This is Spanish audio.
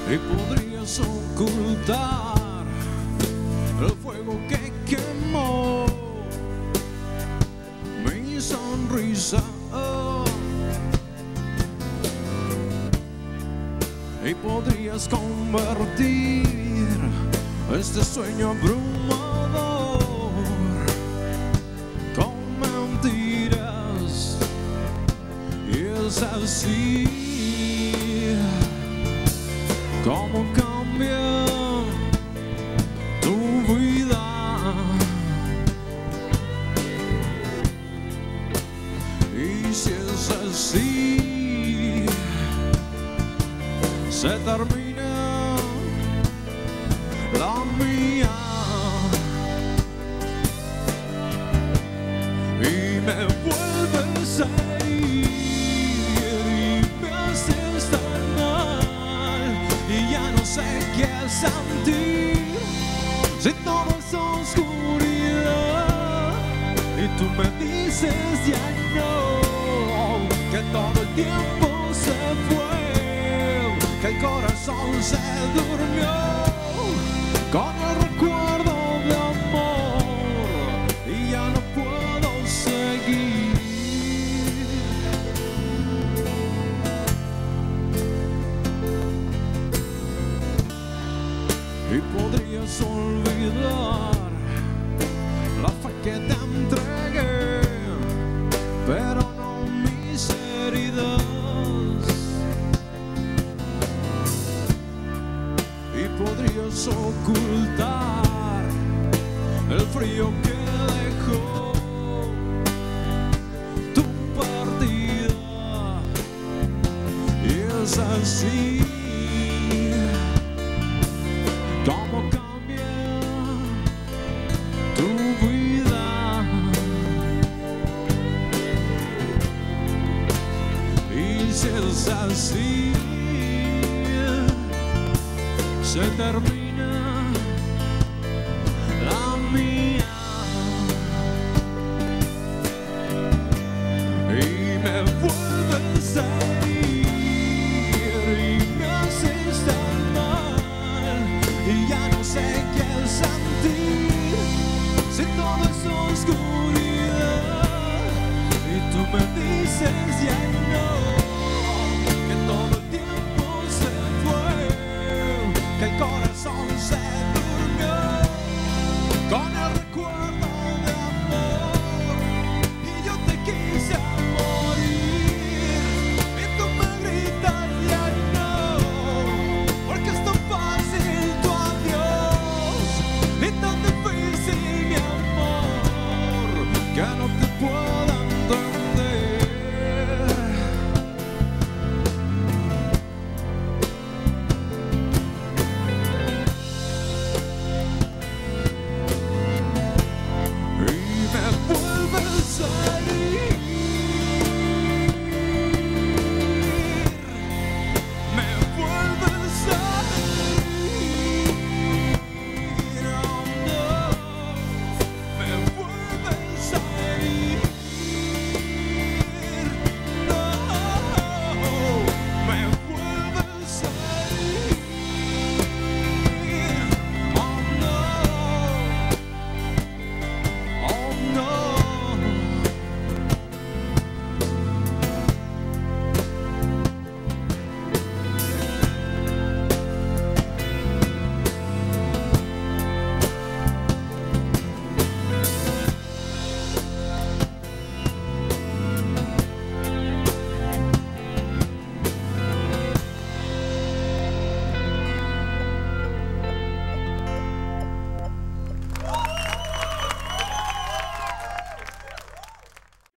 y podrías ocultar el fuego que quemó mi sonrisa, y podrías convertir este sueño abrumador con mentiras, y es así como cambia tu vida. Y si es así, se termina la mía y me vuelves a herir y me haces tan mal, y ya no sé qué sentir si todo es oscuridad y tú me dices ya no, que todo el tiempo se fue, que el corazón se durmió con el recuerdo de amor y ya no puedo seguir. Y podrías olvidar la fe que te entregué, pero no mis heridas. Podrías ocultar el frío que dejó tu partida, y es así como cambia tu vida. Y si es así, se termina la mía y me vuelves a herir y me haces tan mal, y ya no sé qué sentir si todo es oscuridad y tú me